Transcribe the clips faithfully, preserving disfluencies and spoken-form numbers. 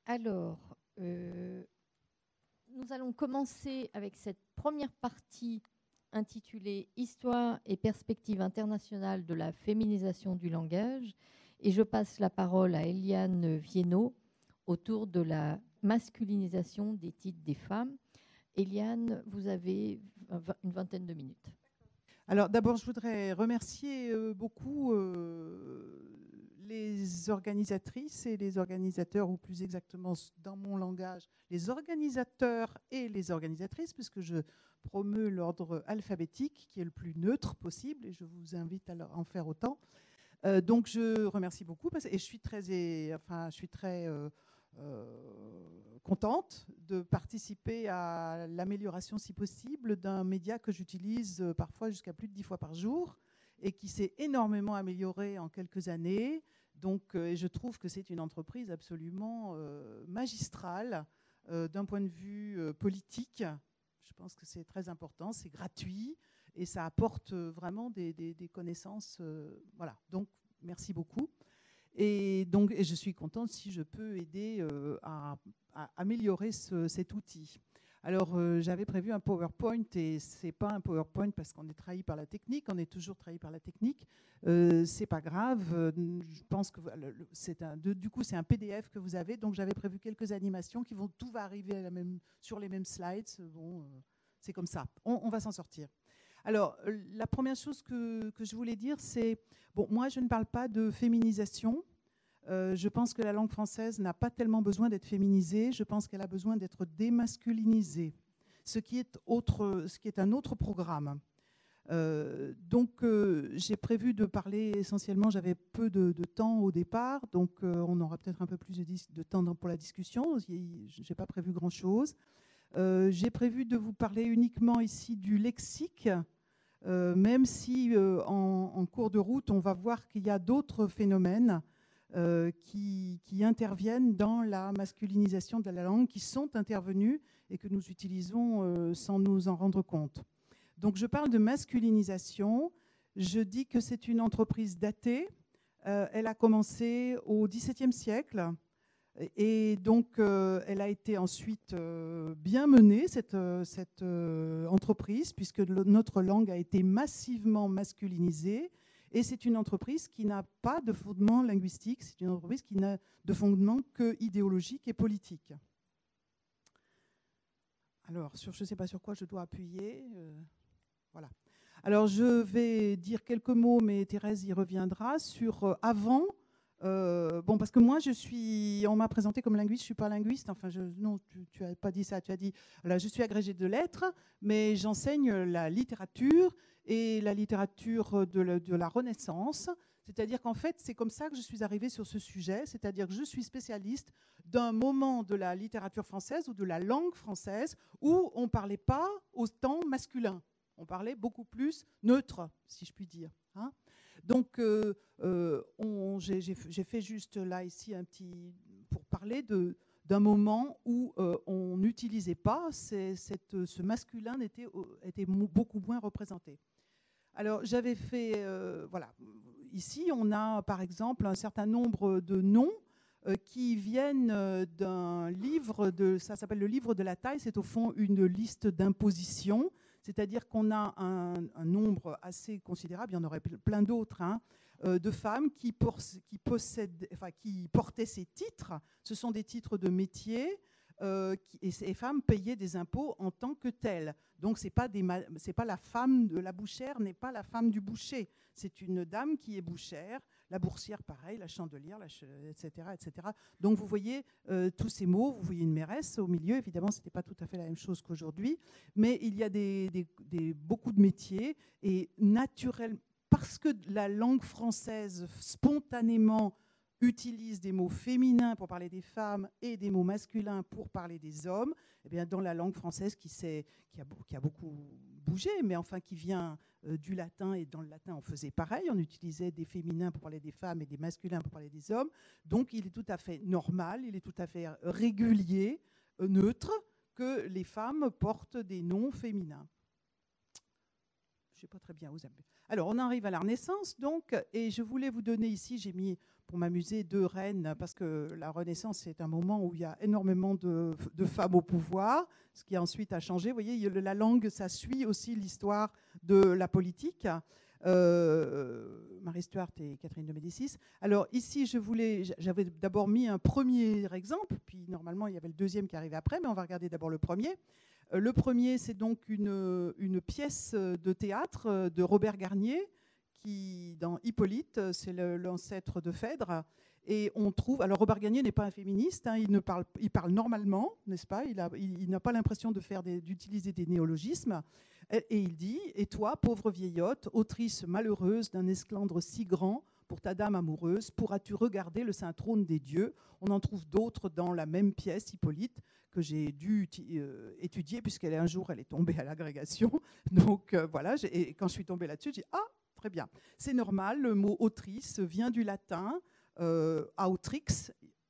Alors, euh, nous allons commencer avec cette première partie intitulée « Histoire et perspectives internationales de la féminisation du langage ». Et je passe la parole à Eliane Viennot autour de la masculinisation des titres des femmes. Eliane, vous avez une vingtaine de minutes. Alors d'abord, je voudrais remercier euh, beaucoup euh, les organisatrices et les organisateurs, ou plus exactement dans mon langage, les organisateurs et les organisatrices, puisque je promeus l'ordre alphabétique qui est le plus neutre possible, et je vous invite à en faire autant. Euh, donc je remercie beaucoup, parce, et je suis très, et, enfin, je suis très euh, euh, contente de participer à l'amélioration, si possible, d'un média que j'utilise parfois jusqu'à plus de dix fois par jour et qui s'est énormément amélioré en quelques années. Donc, euh, et je trouve que c'est une entreprise absolument euh, magistrale euh, d'un point de vue euh, politique. Je pense que c'est très important, c'est gratuit et ça apporte vraiment des, des, des connaissances. Euh, voilà, donc merci beaucoup. Et donc, et je suis contente si je peux aider euh, à, à améliorer ce, cet outil. Alors, euh, j'avais prévu un PowerPoint et c'est pas un PowerPoint parce qu'on est trahi par la technique, on est toujours trahi par la technique. Euh, c'est pas grave. Je pense que c'est un, de, du coup, c'est un P D F que vous avez. Donc, j'avais prévu quelques animations qui vont, tout va arriver à la même, sur les mêmes slides. Bon, euh, c'est comme ça. On, on va s'en sortir. Alors, la première chose que, que je voulais dire, c'est, bon, moi, je ne parle pas de féminisation. Euh, je pense que la langue française n'a pas tellement besoin d'être féminisée. Je pense qu'elle a besoin d'être démasculinisée, ce qui est, autre, ce qui est un autre programme. Euh, donc, euh, j'ai prévu de parler essentiellement, j'avais peu de, de temps au départ, donc euh, on aura peut-être un peu plus de, de temps pour la discussion. Je n'ai pas prévu grand-chose. Euh, j'ai prévu de vous parler uniquement ici du lexique, euh, même si euh, en, en cours de route, on va voir qu'il y a d'autres phénomènes euh, qui, qui interviennent dans la masculinisation de la langue, qui sont intervenus et que nous utilisons euh, sans nous en rendre compte. Donc je parle de masculinisation. Je dis que c'est une entreprise datée. Euh, elle a commencé au dix-septième siècle. Et donc, euh, elle a été ensuite euh, bien menée, cette, euh, cette euh, entreprise, puisque le, notre langue a été massivement masculinisée. Et c'est une entreprise qui n'a pas de fondement linguistique, c'est une entreprise qui n'a de fondement que idéologique et politique. Alors, sur, je ne sais pas sur quoi je dois appuyer. Euh, voilà. Alors, je vais dire quelques mots, mais Thérèse y reviendra, sur euh, avant. Euh, bon, parce que moi, je suis, on m'a présenté comme linguiste, je ne suis pas linguiste. Enfin, je, non, tu n'as pas dit ça. Tu as dit, là, je suis agrégée de lettres, mais j'enseigne la littérature et la littérature de la, de la Renaissance. C'est-à-dire qu'en fait, c'est comme ça que je suis arrivée sur ce sujet. C'est-à-dire que je suis spécialiste d'un moment de la littérature française ou de la langue française où on ne parlait pas autant masculin. On parlait beaucoup plus neutre, si je puis dire. Hein. Donc, euh, euh, j'ai fait juste là, ici, un petit, pour parler de, d'un moment où euh, on n'utilisait pas, cette, ce masculin était, était beaucoup moins représenté. Alors, j'avais fait, euh, voilà, ici, on a par exemple un certain nombre de noms euh, qui viennent euh, d'un livre, de, ça s'appelle le livre de la taille, c'est au fond une liste d'impositions. C'est-à-dire qu'on a un, un nombre assez considérable, il y en aurait plein d'autres, hein, euh, de femmes qui, pour, qui, possèdent, enfin, qui portaient ces titres. Ce sont des titres de métier euh, qui, et ces femmes payaient des impôts en tant que telles. Donc, c'est pas, des, c'est pas la femme de la bouchère, n'est pas la femme du boucher. C'est une dame qui est bouchère, la boursière pareil, la chandelière, la ch et cetera, et cetera. Donc, vous voyez euh, tous ces mots, vous voyez une mairesse au milieu. Évidemment, ce n'était pas tout à fait la même chose qu'aujourd'hui, mais il y a des, des, des, beaucoup de métiers et naturellement, parce que la langue française spontanément utilise des mots féminins pour parler des femmes et des mots masculins pour parler des hommes, eh bien dans la langue française qui, qui, a, qui a beaucoup bougé, mais enfin qui vient euh, du latin, et dans le latin on faisait pareil, on utilisait des féminins pour parler des femmes et des masculins pour parler des hommes, donc il est tout à fait normal, il est tout à fait régulier, euh, neutre, que les femmes portent des noms féminins. Je ne sais pas très bien où vous avez. Alors, on arrive à la Renaissance, donc, et je voulais vous donner ici, j'ai mis pour m'amuser, deux reines, parce que la Renaissance, c'est un moment où il y a énormément de, de femmes au pouvoir, ce qui ensuite a changé. Vous voyez, la langue, ça suit aussi l'histoire de la politique. Euh, Marie Stuart et Catherine de Médicis. Alors ici, je voulais, j'avais d'abord mis un premier exemple, puis normalement, il y avait le deuxième qui arrivait après, mais on va regarder d'abord le premier. Euh, le premier, c'est donc une, une pièce de théâtre de Robert Garnier, qui, dans Hippolyte, c'est l'ancêtre de Phèdre. Et on trouve, alors Robert Garnier n'est pas un féministe, hein, il, ne parle, il parle normalement, n'est-ce pas? Il, a, il, il n'a pas l'impression de faire des, d'utiliser des néologismes. Et, et il dit « Et toi, pauvre vieillotte, autrice malheureuse d'un esclandre si grand, pour ta dame amoureuse, pourras-tu regarder le saint trône des dieux ?» On en trouve d'autres dans la même pièce, Hippolyte, que j'ai dû euh, étudier, puisqu'elle un jour, elle est tombée à l'agrégation. Donc euh, voilà, et quand je suis tombée là-dessus, j'ai dit « Ah, très bien. » C'est normal, le mot « autrice » vient du latin. Euh, autrix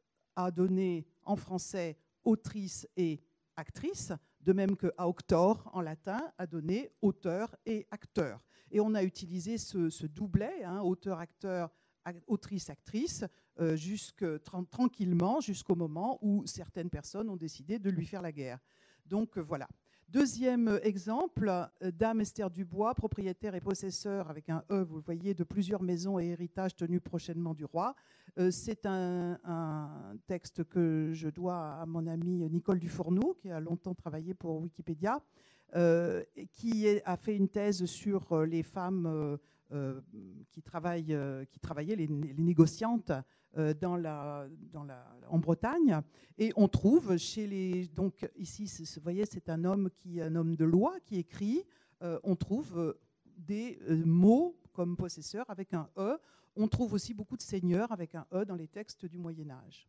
a donné en français autrice et actrice, de même que auctor en latin a donné auteur et acteur. Et on a utilisé ce, ce doublet, hein, auteur-acteur, autrice-actrice, euh, jusque, tra tranquillement jusqu'au moment où certaines personnes ont décidé de lui faire la guerre. Donc euh, voilà. Deuxième exemple, euh, Dame Esther Dubois, propriétaire et possesseur, avec un E, vous le voyez, de plusieurs maisons et héritages tenus prochainement du roi. Euh, C'est un, un texte que je dois à mon amie Nicole Dufourneau, qui a longtemps travaillé pour Wikipédia, euh, qui est, a fait une thèse sur les femmes euh, euh, qui, travaillent, euh, qui travaillaient, les, les négociantes, Dans la, dans la, en Bretagne, et on trouve chez les, donc ici, vous voyez, c'est un homme qui, un homme de loi qui écrit. Euh, on trouve euh, des euh, mots comme possesseur avec un E. On trouve aussi beaucoup de seigneurs avec un E dans les textes du Moyen Âge.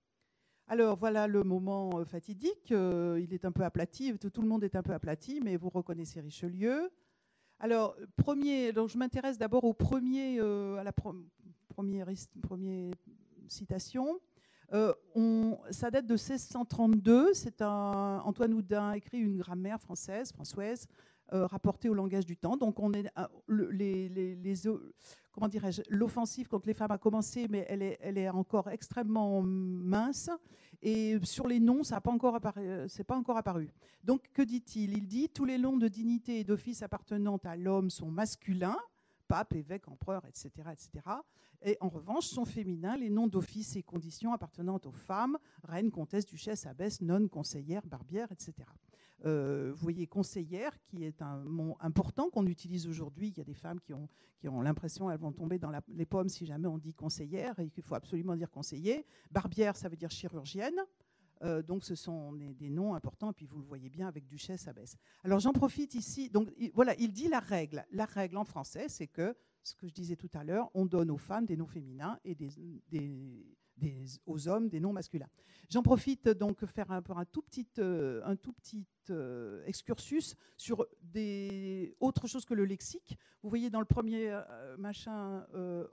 Alors voilà le moment euh, fatidique. Euh, il est un peu aplati. Tout le monde est un peu aplati, mais vous reconnaissez Richelieu. Alors premier, donc je m'intéresse d'abord au premier, euh, à la première. Première, première citation. Euh, on, ça date de seize cent trente-deux. C'est un, Antoine Houdin écrit une grammaire française, françoise, euh, rapportée au langage du temps. Donc on est, euh, les, les, les, comment dirais-je, l'offensive contre les femmes a commencé, mais elle est, elle est encore extrêmement mince. Et sur les noms, ça n'a pas encore apparu, c'est pas encore apparu. Donc que dit-il? Il dit tous les noms de dignité et d'office appartenant à l'homme sont masculins. Pape, évêque, empereur, et cetera, et cetera. Et en revanche, sont féminins les noms d'office et conditions appartenant aux femmes, reine, comtesse, duchesse, abbesse, nonne, conseillère, barbière, et cetera. Euh, vous voyez, conseillère, qui est un mot important qu'on utilise aujourd'hui. Il y a des femmes qui ont, qui ont l'impression qu'elles vont tomber dans la, les pommes si jamais on dit conseillère, et qu'il faut absolument dire conseiller. Barbière, ça veut dire chirurgienne. Euh, donc ce sont des, des noms importants, et puis vous le voyez bien avec duchesse, abbesse. Alors j'en profite ici, donc il, voilà, il dit la règle. La règle en français, c'est que, ce que je disais tout à l'heure, on donne aux femmes des noms féminins et des, des, des, aux hommes des noms masculins. J'en profite donc faire un, un tout petit, euh, un tout petit euh, excursus sur des, autre chose que le lexique. Vous voyez dans le premier euh, machin euh,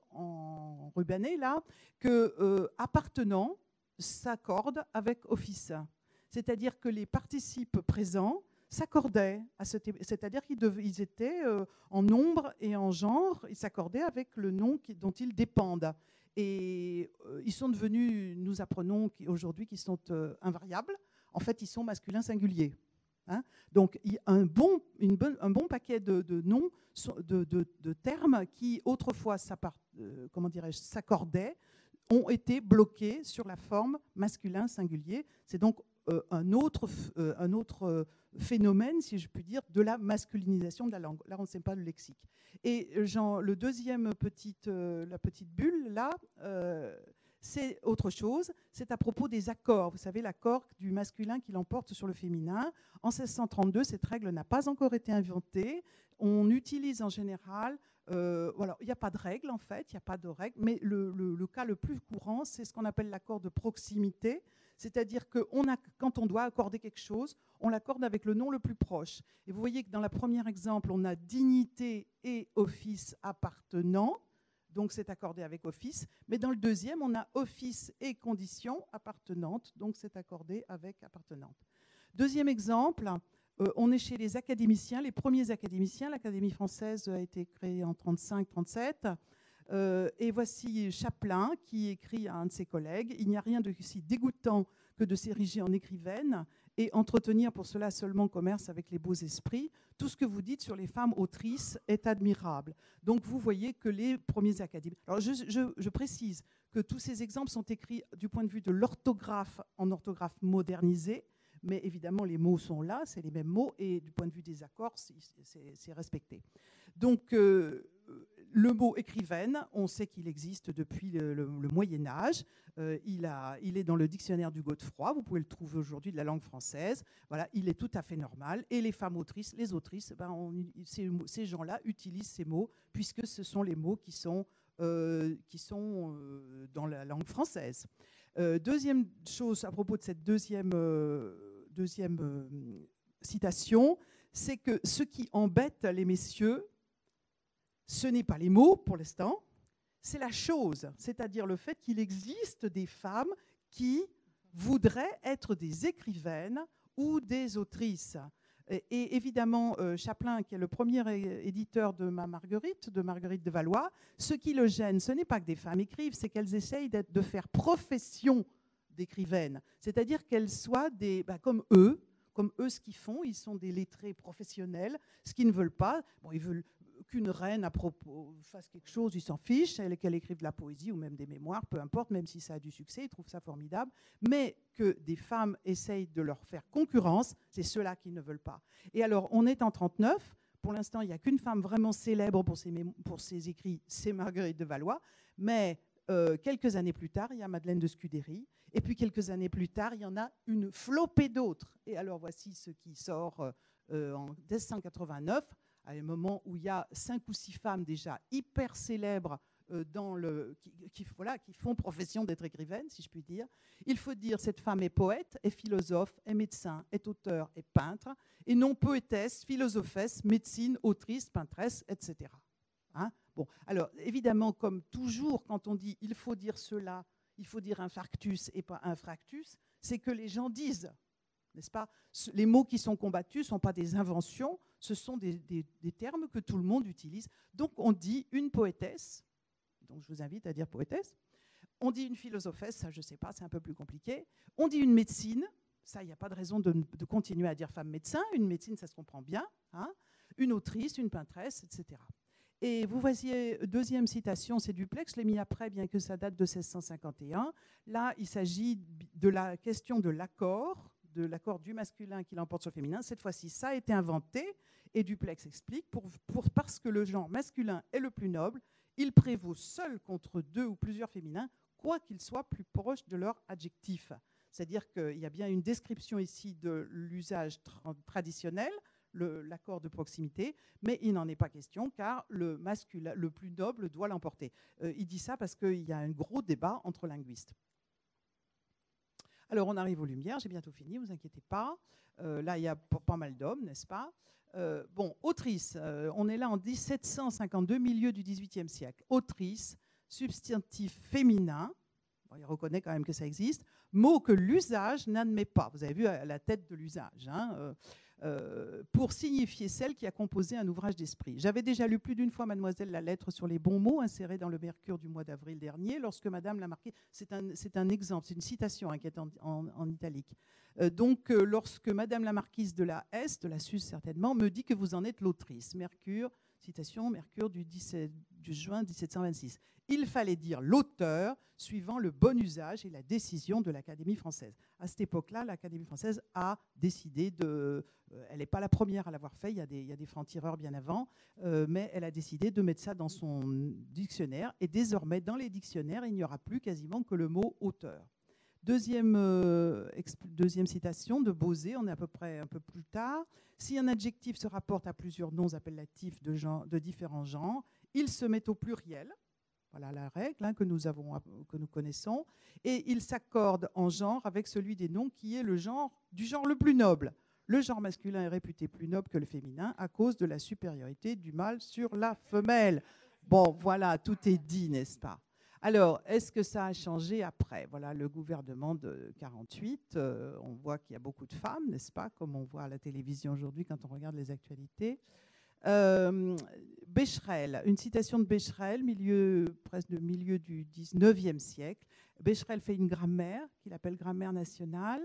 en rubané, là, que euh, appartenant s'accorde avec office. C'est-à-dire que les participes présents s'accordaient, c'est-à-dire qu'ils ils étaient euh, en nombre et en genre, ils s'accordaient avec le nom qui, dont ils dépendent. Et euh, ils sont devenus, nous apprenons aujourd'hui qu'ils sont euh, invariables. En fait, ils sont masculins singuliers. Hein. Donc, il y a un bon, une bonne, un bon paquet de, de noms, de, de, de termes qui autrefois euh, comment dirais-je, s'accordaient, ont été bloqués sur la forme masculin singulier. C'est donc euh, un, autre, euh, un autre phénomène, si je puis dire, de la masculinisation de la langue. Là, on ne sait pas le lexique. Et Jean, le deuxième petite, euh, la petite bulle, là, euh, c'est autre chose. C'est à propos des accords. Vous savez, l'accord du masculin qui l'emporte sur le féminin. En seize cent trente-deux, cette règle n'a pas encore été inventée. On utilise en général... Euh, voilà, il n'y a pas de règle en fait, il n'y a pas de règle, mais le, le, le cas le plus courant, c'est ce qu'on appelle l'accord de proximité, c'est-à-dire que on a, quand on doit accorder quelque chose, on l'accorde avec le nom le plus proche. Et vous voyez que dans le premier exemple, on a dignité et office appartenant, donc c'est accordé avec office, mais dans le deuxième, on a office et condition appartenante, donc c'est accordé avec appartenante. Deuxième exemple, Euh, on est chez les académiciens, les premiers académiciens. L'Académie française a été créée en trente-cinq trente-sept. Euh, et voici Chaplin qui écrit à un de ses collègues « Il n'y a rien de si dégoûtant que de s'ériger en écrivaine et entretenir pour cela seulement commerce avec les beaux esprits. Tout ce que vous dites sur les femmes autrices est admirable. » Donc vous voyez que les premiers académiques... Alors je, je, je précise que tous ces exemples sont écrits du point de vue de l'orthographe en orthographe modernisée, mais évidemment les mots sont là, c'est les mêmes mots, et du point de vue des accords, c'est respecté. Donc euh, le mot écrivaine, on sait qu'il existe depuis le, le, le Moyen-Âge. Euh, il, a, il est dans le dictionnaire du Godefroy. Vous pouvez le trouver aujourd'hui de la langue française. Voilà, il est tout à fait normal. Et les femmes autrices, les autrices, ben on, ces, ces gens-là utilisent ces mots puisque ce sont les mots qui sont, euh, qui sont euh, dans la langue française. Euh, deuxième chose à propos de cette deuxième, euh, deuxième euh, citation, c'est que ce qui embête les messieurs, ce n'est pas les mots pour l'instant, c'est la chose, c'est-à-dire le fait qu'il existe des femmes qui voudraient être des écrivaines ou des autrices. Et, et évidemment, euh, Chaplin, qui est le premier éditeur de ma Marguerite, de Marguerite de Valois, ce qui le gêne, ce n'est pas que des femmes écrivent, c'est qu'elles essayent de faire profession d'écrivaines, c'est-à-dire qu'elles soient des, bah, comme eux, comme eux ce qu'ils font, ils sont des lettrés professionnels, ce qu'ils ne veulent pas, bon, ils veulent qu'une reine à propos fasse quelque chose, ils s'en fichent, qu'elle écrive de la poésie ou même des mémoires, peu importe, même si ça a du succès, ils trouvent ça formidable, mais que des femmes essayent de leur faire concurrence, c'est ceux-là qui ne veulent pas. Et alors, on est en trente-neuf, pour l'instant, il n'y a qu'une femme vraiment célèbre pour ses, pour ses écrits, c'est Marguerite de Valois, mais euh, quelques années plus tard, il y a Madeleine de Scudéry, et puis quelques années plus tard, il y en a une flopée d'autres. Et alors, voici ce qui sort euh, en mille neuf cent quatre-vingt-neuf, à un moment où il y a cinq ou six femmes déjà hyper célèbres euh, dans le, qui, qui, voilà, qui font profession d'être écrivaines, si je puis dire. Il faut dire cette femme est poète, est philosophe, est médecin, est auteur, est peintre, et non poétesse, philosophesse, médecine, autrice, peintresse, et cetera. Hein? Bon, alors évidemment, comme toujours, quand on dit il faut dire cela, il faut dire infarctus et pas infractus, c'est que les gens disent. N'est-ce pas? Les mots qui sont combattus ne sont pas des inventions, ce sont des, des, des termes que tout le monde utilise. Donc on dit une poétesse, donc je vous invite à dire poétesse, on dit une philosophesse, ça je ne sais pas, c'est un peu plus compliqué, on dit une médecine, ça il n'y a pas de raison de, de continuer à dire femme médecin, une médecine ça se comprend bien, hein, une autrice, une peintresse, et cetera. Et vous voyez, deuxième citation, c'est Dupleix, je l'ai mis après, bien que ça date de seize cent cinquante et un. Là, il s'agit de la question de l'accord, de l'accord du masculin qui l'emporte sur le féminin. Cette fois-ci, ça a été inventé, et Dupleix explique, pour, pour, parce que le genre masculin est le plus noble, il prévaut seul contre deux ou plusieurs féminins, quoi qu'ils soient plus proches de leur adjectif. C'est-à-dire qu'il y a bien une description ici de l'usage tra traditionnel, l'accord de proximité, mais il n'en est pas question car le masculin, le plus noble, doit l'emporter. Euh, il dit ça parce qu'il y a un gros débat entre linguistes. Alors, on arrive aux Lumières, j'ai bientôt fini, ne vous inquiétez pas. Euh, là, il y a pas mal d'hommes, n'est-ce pas? euh, Bon, autrice, euh, on est là en mille sept cent cinquante-deux, milieu du dix-huitième siècle. Autrice, substantif féminin, bon, il reconnaît quand même que ça existe, mot que l'usage n'admet pas. Vous avez vu à la tête de l'usage, hein, euh, euh, pour signifier celle qui a composé un ouvrage d'esprit. J'avais déjà lu plus d'une fois, mademoiselle, la lettre sur les bons mots insérée dans le Mercure du mois d'avril dernier, lorsque madame l'a marqué. C'est un, c'est un exemple, c'est une citation hein, qui est en, en, en italique. Euh, donc, euh, lorsque madame la marquise de la S, de la Suze certainement, me dit que vous en êtes l'autrice. Mercure, citation, Mercure du, dix-sept, du juin mille sept cent vingt-six. Il fallait dire l'auteur suivant le bon usage et la décision de l'Académie française. À cette époque-là, l'Académie française a décidé de... Euh, elle n'est pas la première à l'avoir fait, il y a des, il y a des francs-tireurs bien avant, euh, mais elle a décidé de mettre ça dans son dictionnaire. Et désormais, dans les dictionnaires, il n'y aura plus quasiment que le mot auteur. Deuxième, euh, deuxième citation de Bauzet, on est à peu près un peu plus tard. Si un adjectif se rapporte à plusieurs noms appellatifs de, genre, de différents genres, il se met au pluriel. Voilà la règle hein, que, nous avons, que nous connaissons. Et il s'accorde en genre avec celui des noms qui est le genre, du genre le plus noble. Le genre masculin est réputé plus noble que le féminin à cause de la supériorité du mâle sur la femelle. Bon, voilà, tout est dit, n'est-ce pas? Alors, est-ce que ça a changé après? Voilà, le gouvernement de quarante-huit, euh, on voit qu'il y a beaucoup de femmes, n'est-ce pas? Comme on voit à la télévision aujourd'hui quand on regarde les actualités. Euh, Becherel, une citation de Becherel, milieu, presque le milieu du dix-neuvième siècle. Becherel fait une grammaire qu'il appelle grammaire nationale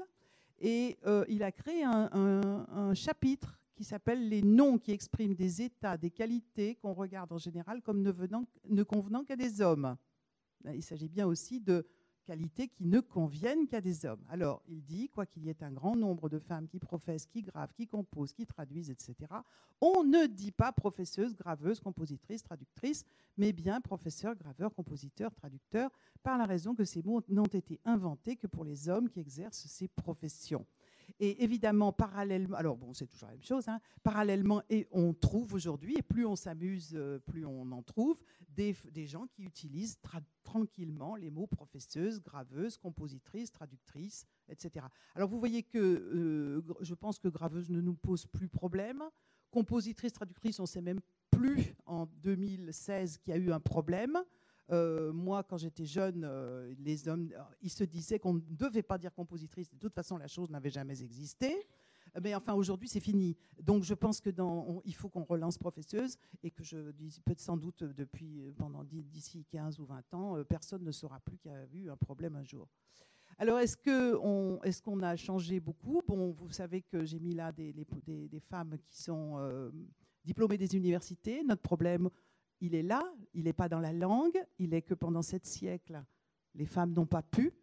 et euh, il a créé un, un, un chapitre qui s'appelle les noms qui expriment des états, des qualités qu'on regarde en général comme ne, venant, ne convenant qu'à des hommes. Il s'agit bien aussi de qualités qui ne conviennent qu'à des hommes. Alors, il dit, quoi qu'il y ait un grand nombre de femmes qui professent, qui gravent, qui composent, qui traduisent, et cetera, on ne dit pas professeuse, graveuse, compositrice, traductrice, mais bien professeur, graveur, compositeur, traducteur, par la raison que ces mots n'ont été inventés que pour les hommes qui exercent ces professions. Et évidemment, parallèlement, alors bon, c'est toujours la même chose, hein, parallèlement, et on trouve aujourd'hui, et plus on s'amuse, plus on en trouve, des, des gens qui utilisent tranquillement les mots professeuse, graveuse, compositrice, traductrice, et cetera. Alors vous voyez que euh, je pense que graveuse ne nous pose plus problème. Compositrice, traductrice, on ne sait même plus en deux mille seize qu'il y a eu un problème. Euh, moi, quand j'étais jeune, euh, les hommes, ils se disaient qu'on ne devait pas dire compositrice. De toute façon, la chose n'avait jamais existé. Mais enfin, aujourd'hui, c'est fini. Donc, je pense que dans, on, il faut qu'on relance professeuse et que je dis, peut-être sans doute depuis pendant d'ici quinze ou vingt ans, euh, personne ne saura plus qu'il y a eu un problème un jour. Alors, est-ce qu'on est-ce qu'on a changé beaucoup? Bon, vous savez que j'ai mis là des, les, des, des femmes qui sont euh, diplômées des universités. Notre problème, il est là, il n'est pas dans la langue, il est que pendant sept siècles, les femmes n'ont pas pu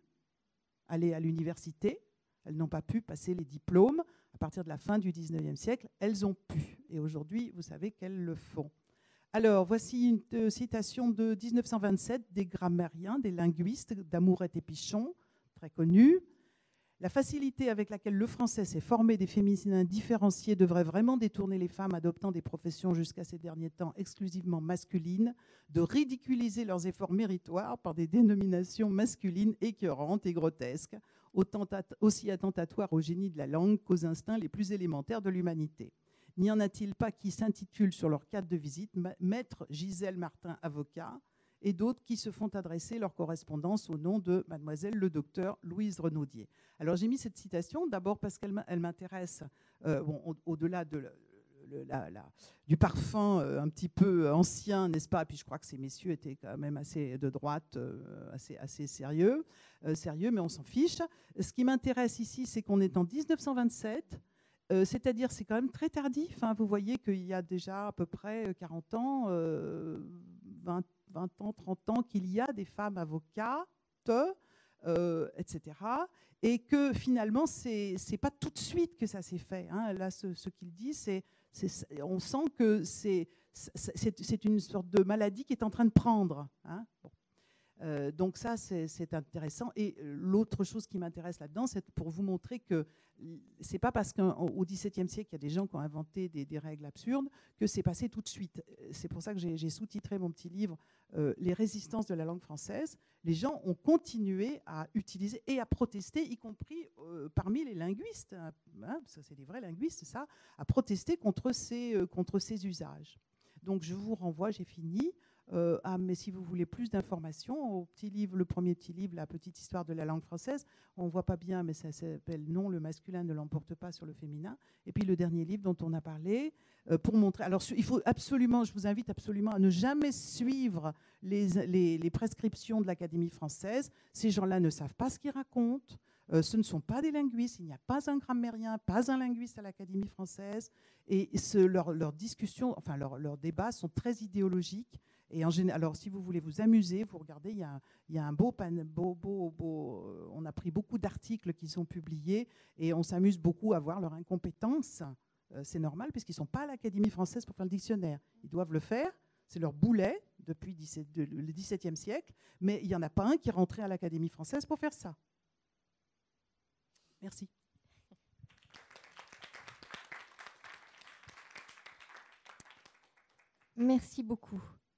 aller à l'université, elles n'ont pas pu passer les diplômes. À partir de la fin du dix-neuvième siècle, elles ont pu. Et aujourd'hui, vous savez qu'elles le font. Alors, voici une euh, citation de mille neuf cent vingt-sept des grammairiens, des linguistes, d'Amouret et Pichon, très connus. La facilité avec laquelle le français s'est formé des féminins différenciés devrait vraiment détourner les femmes adoptant des professions jusqu'à ces derniers temps exclusivement masculines, de ridiculiser leurs efforts méritoires par des dénominations masculines écœurantes et grotesques, autant aussi attentatoires au génie de la langue qu'aux instincts les plus élémentaires de l'humanité. N'y en a-t-il pas qui s'intitulent sur leur carte de visite « Maître Gisèle Martin, avocat » et d'autres qui se font adresser leur correspondance au nom de mademoiselle le docteur Louise Renaudier. Alors j'ai mis cette citation d'abord parce qu'elle m'intéresse, euh, bon, au, au-delà de le, le, la, la, du parfum euh, un petit peu ancien, n'est-ce pas? Puis je crois que ces messieurs étaient quand même assez de droite, euh, assez, assez sérieux, euh, sérieux, mais on s'en fiche. Ce qui m'intéresse ici, c'est qu'on est en mille neuf cent vingt-sept, euh, c'est-à-dire c'est quand même très tardif. Hein, vous voyez qu'il y a déjà à peu près quarante ans, euh, vingt, vingt ans, trente ans, qu'il y a des femmes avocates, euh, et cetera. Et que finalement, c'est c'est pas tout de suite que ça s'est fait. Hein. Là, ce, ce qu'il dit, c'est, c'est, on sent que c'est, c'est, c'est une sorte de maladie qui est en train de prendre. Hein. Bon. Euh, donc ça, c'est, c'est intéressant. Et l'autre chose qui m'intéresse là-dedans, c'est pour vous montrer que c'est pas parce qu'au dix-septième siècle, il y a des gens qui ont inventé des, des règles absurdes que c'est passé tout de suite. C'est pour ça que j'ai, j'ai sous-titré mon petit livre euh, « Les résistances de la langue française ». Les gens ont continué à utiliser et à protester, y compris euh, parmi les linguistes, hein, parce que c'est des vrais linguistes, ça, à protester contre ces, euh, contre ces usages. Donc je vous renvoie, j'ai fini. Euh, ah, mais si vous voulez plus d'informations, au petit livre, le premier petit livre, La petite histoire de la langue française, on ne voit pas bien, mais ça s'appelle « Non, le masculin ne l'emporte pas sur le féminin ». Et puis le dernier livre dont on a parlé, euh, pour montrer... Alors il faut absolument, je vous invite absolument à ne jamais suivre les, les, les prescriptions de l'Académie française. Ces gens-là ne savent pas ce qu'ils racontent. Euh, ce ne sont pas des linguistes, il n'y a pas un grammairien, pas un linguiste à l'Académie française. Et ce, leurs leur discussions, enfin leurs leur débats sont très idéologiques. Et en général, alors, si vous voulez vous amuser, vous regardez, il y a, il y a un beau, pan, beau, beau, beau euh, on a pris beaucoup d'articles qui sont publiés et on s'amuse beaucoup à voir leur incompétence. Euh, c'est normal puisqu'ils ne sont pas à l'Académie française pour faire le dictionnaire. Ils doivent le faire, c'est leur boulet depuis le dix-septième siècle, mais il n'y en a pas un qui est rentré à l'Académie française pour faire ça. Merci. Merci beaucoup.